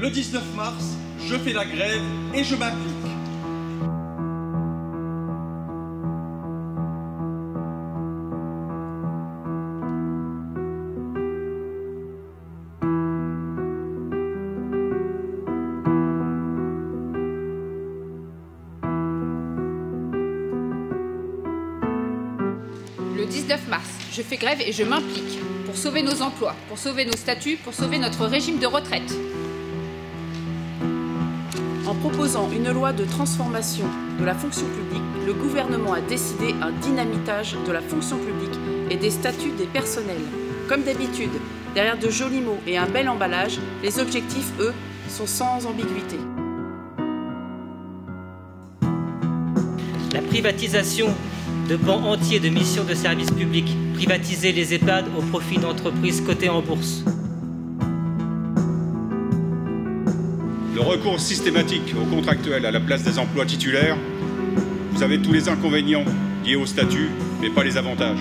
Le 19 mars, je fais la grève et je m'applique. Le 19 mars, je fais grève et je m'implique pour sauver nos emplois, pour sauver nos statuts, pour sauver notre régime de retraite. En proposant une loi de transformation de la fonction publique, le gouvernement a décidé un dynamitage de la fonction publique et des statuts des personnels. Comme d'habitude, derrière de jolis mots et un bel emballage, les objectifs, eux, sont sans ambiguïté. La privatisation de pans entiers de missions de service public, privatiser les EHPAD au profit d'entreprises cotées en bourse. Le recours systématique aux contractuels à la place des emplois titulaires, vous avez tous les inconvénients liés au statut, mais pas les avantages.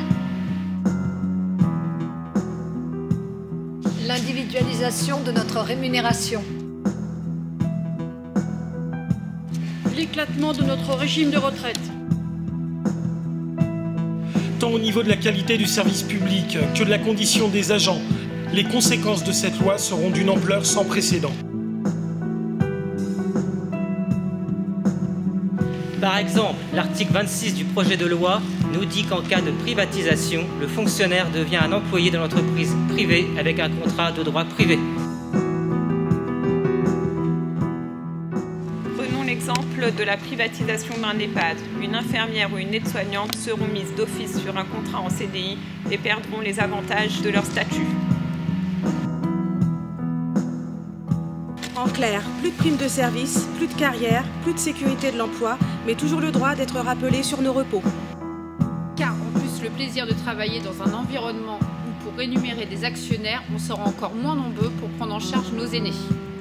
L'individualisation de notre rémunération. L'éclatement de notre régime de retraite. Tant au niveau de la qualité du service public que de la condition des agents, les conséquences de cette loi seront d'une ampleur sans précédent. Par exemple, l'article 26 du projet de loi nous dit qu'en cas de privatisation, le fonctionnaire devient un employé de l'entreprise privée avec un contrat de droit privé. Prenons l'exemple de la privatisation d'un EHPAD. Une infirmière ou une aide-soignante seront mises d'office sur un contrat en CDI et perdront les avantages de leur statut. En clair, plus de primes de service, plus de carrière, plus de sécurité de l'emploi, mais toujours le droit d'être rappelé sur nos repos. Car en plus, le plaisir de travailler dans un environnement où pour rémunérer des actionnaires, on sera encore moins nombreux pour prendre en charge nos aînés.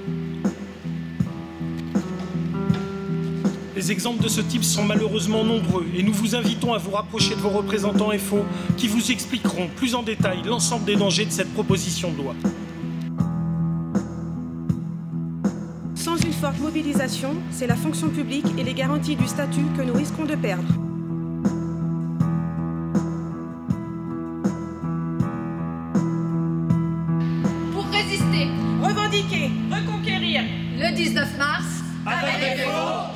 Les exemples de ce type sont malheureusement nombreux et nous vous invitons à vous rapprocher de vos représentants FO qui vous expliqueront plus en détail l'ensemble des dangers de cette proposition de loi. Sans une forte mobilisation, c'est la fonction publique et les garanties du statut que nous risquons de perdre. Pour résister, Revendiquer, reconquérir. Le 19 mars, Avec les